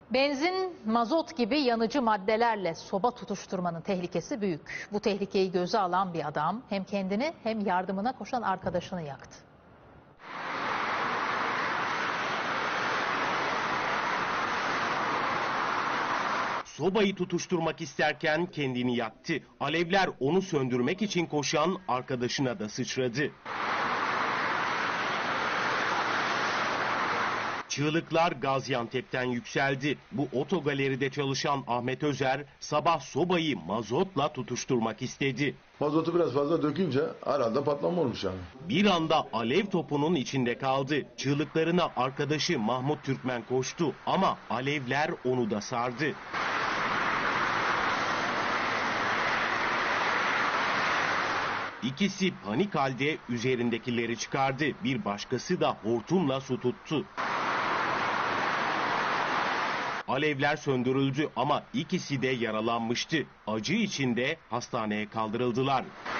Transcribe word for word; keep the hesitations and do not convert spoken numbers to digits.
Benzin, mazot gibi yanıcı maddelerle soba tutuşturmanın tehlikesi büyük. Bu tehlikeyi göze alan bir adam hem kendini hem yardımına koşan arkadaşını yaktı. Sobayı tutuşturmak isterken kendini yaktı. Alevler onu söndürmek için koşan arkadaşına da sıçradı. Çığlıklar Gaziantep'ten yükseldi. Bu otogaleride çalışan Ahmet Özer sabah sobayı mazotla tutuşturmak istedi. Mazotu biraz fazla dökünce herhalde patlama olmuş yani. Bir anda alev topunun içinde kaldı. Çığlıklarına arkadaşı Mahmut Türkmen koştu ama alevler onu da sardı. İkisi panik halde üzerindekileri çıkardı. Bir başkası da hortumla su tuttu. Alevler söndürüldü ama ikisi de yaralanmıştı. Acı içinde hastaneye kaldırıldılar.